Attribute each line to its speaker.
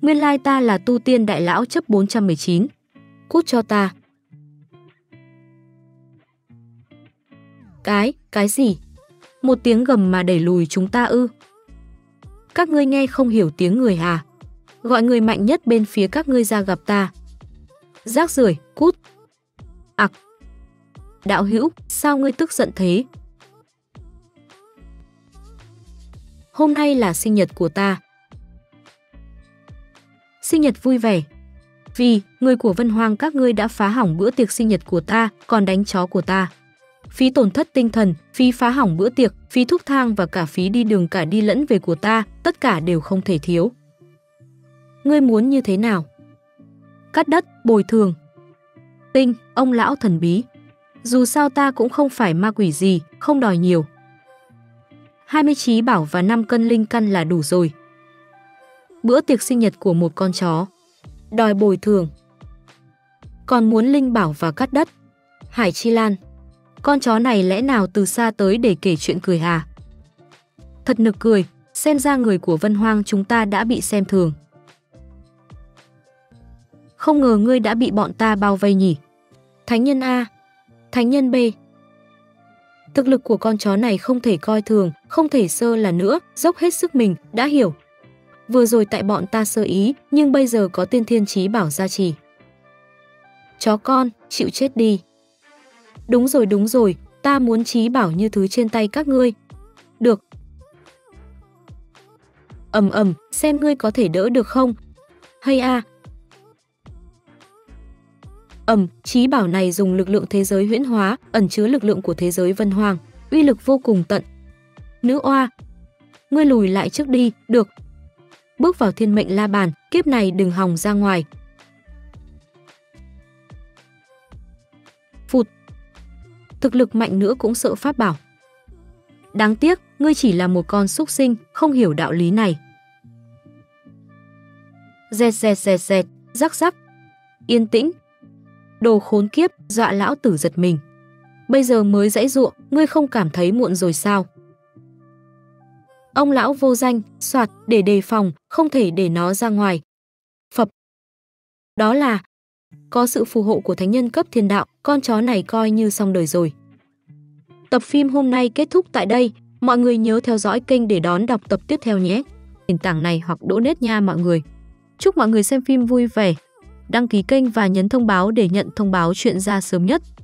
Speaker 1: Nguyên lai ta là tu tiên đại lão chấp 419. Cút cho ta. Cái gì? Một tiếng gầm mà đẩy lùi chúng ta ư? Các ngươi nghe không hiểu tiếng người à? Gọi người mạnh nhất bên phía các ngươi ra gặp ta. Rác rưởi, cút. Ặc. Đạo hữu, sao ngươi tức giận thế? Hôm nay là sinh nhật của ta. Sinh nhật vui vẻ. Vì người của Vân Hoang các ngươi đã phá hỏng bữa tiệc sinh nhật của ta, còn đánh chó của ta. Phí tổn thất tinh thần, phí phá hỏng bữa tiệc, phí thuốc thang và cả phí đi đường cả đi lẫn về của ta, tất cả đều không thể thiếu. Ngươi muốn như thế nào? Cắt đất, bồi thường. Tinh, ông lão thần bí. Dù sao ta cũng không phải ma quỷ gì, không đòi nhiều. 20 trí bảo và 5 cân linh căn là đủ rồi. Bữa tiệc sinh nhật của một con chó. Đòi bồi thường. Còn muốn linh bảo và cắt đất. Hải Chi Lan. Con chó này lẽ nào từ xa tới để kể chuyện cười à? Thật nực cười, xem ra người của Vân Hoang chúng ta đã bị xem thường. Không ngờ ngươi đã bị bọn ta bao vây nhỉ? Thánh nhân A, thánh nhân B. Thực lực của con chó này không thể coi thường, không thể sơ là nữa, dốc hết sức mình, đã hiểu. Vừa rồi tại bọn ta sơ ý, nhưng bây giờ có tiên thiên chí bảo gia trì. Chó con, chịu chết đi. Đúng rồi, ta muốn chí bảo như thứ trên tay các ngươi. Được. Xem ngươi có thể đỡ được không? Hay a. Chí bảo này dùng lực lượng thế giới huyễn hóa, ẩn chứa lực lượng của thế giới Vân Hoang, uy lực vô cùng tận. Nữ oa, ngươi lùi lại trước đi, được. Bước vào thiên mệnh la bàn, kiếp này đừng hòng ra ngoài. Phụt. Thực lực mạnh nữa cũng sợ pháp bảo. Đáng tiếc, ngươi chỉ là một con súc sinh, không hiểu đạo lý này. Dẹt, rắc. Yên tĩnh. Đồ khốn kiếp, dọa lão tử giật mình. Bây giờ mới giãy giụa, ngươi không cảm thấy muộn rồi sao? Ông lão vô danh, soạt, để đề phòng, không thể để nó ra ngoài. Phập. Đó là có sự phù hộ của thánh nhân cấp thiên đạo, con chó này coi như xong đời rồi. Tập phim hôm nay kết thúc tại đây, mọi người nhớ theo dõi kênh để đón đọc tập tiếp theo nhé. Nền tảng này hoặc donate nha mọi người. Chúc mọi người xem phim vui vẻ. Đăng ký kênh và nhấn thông báo để nhận thông báo chuyện ra sớm nhất.